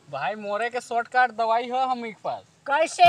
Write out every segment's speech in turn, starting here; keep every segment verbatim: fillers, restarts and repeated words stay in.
भाई मोरे के शॉर्टकट दवाई है हम एक पास। कैसे?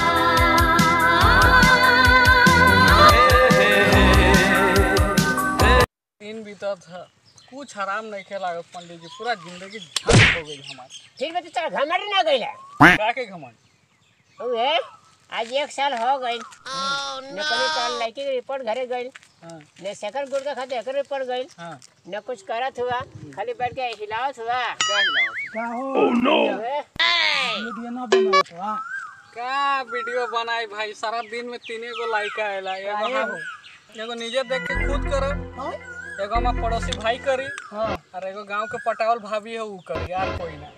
दिन बीता था कुछ हराम नहीं खेला पंडित जी, पूरा जिंदगी झंड हो गई हमारी। फिर भी तो घमंड ना गइला का के घमंड ओए आज एक साल हो गइल। न कभी कल लड़की के रिपोर्ट घरे गइल, हां न सेकंड गुड़ का खाते एकर रिपोर्ट गइल, हां न कुछ करत हुआ, खाली बैठ के हिलावत हुआ। क्या हिलावत क्या हो? ओह नो, वीडियो ना बनाओ हां। का वीडियो बनाई भाई, सारा दिन में तीने गो लाइक आएला। एगो हम एगो निजे देख के खुद करब, हां एगो हमार पड़ोसी भाई करी, हां और एगो गांव के पटावल भाभी है ऊ करी, यार कोई ना।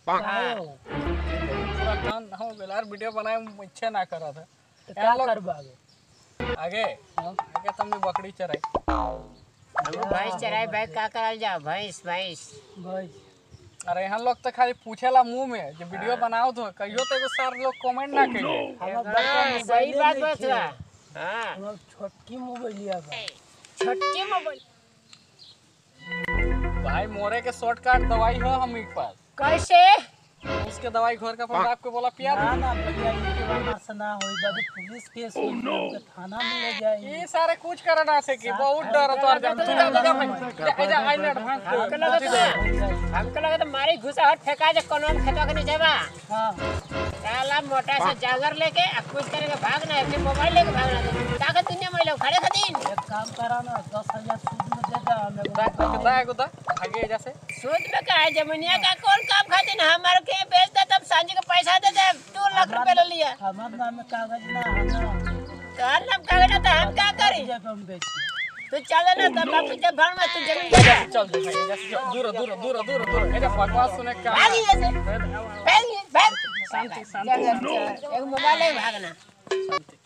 पूरा काम हो गेल यार, वीडियो बनाए में इच्छा ना करा था। तो क्या करबा आगे? आगे आगे तुमने बकरी चराई, हम भैंस चराई भाई का करल जाओ भैंस भैंस भाई अरे यहाँ लोग तो खाली पूछेला मुंह में जो वीडियो बनाओ तो कहियो तो एगो सार लोग कमेंट ना करिए। हम हाँ, सही बात बात हुआ। हां हम छोटकी मोबाइल लिया बा। छोटकी मोबाइल भाई मोरे के शॉर्टकट दवाई है हम एक पास। कैसे? उसके दवाई घर का पर आपको बोला पिया ना ना भैया इनके बात से ना होई बाद पुलिस केस हो तो थाना में ले जाए। ये सारे कुछ करना से कि बहुत डर तो तू जा जा भाई जा आई एडवांस हमको लगा तो हमको लगा तो मारी घुसा हट फेंका जे कोनो में खेतवा के नीचे बा। हां साला मोटा सा जागर लेके अब कुछ करेगा भागना है, फिर मोबाइल लेके भागना है। ताकत दुनिया में लोग खड़े खतीन एक काम करा ना दस हजार सूद में दे दा हमें। कितना है गुदा आगे जैसे सूद में का है जमुनिया का कौन काम खाते ना हमारे के बेच दे तब सांझे का पैसा दे दे। दो लाख रुपए ले लिया हमारे नाम में कागज ना है ना, तो हर नाम कागज तो हम क्या करें? जब हम बेची तू चल ना तब बापू जब भाग में तू जमीन दे दे। चल दे भाई जैसे दूर दूर दूर दूर दूर ऐसा बकवास सुने क्या भागी ऐसे भाग भाग शांति शांति एक मोबाइल ले भागना।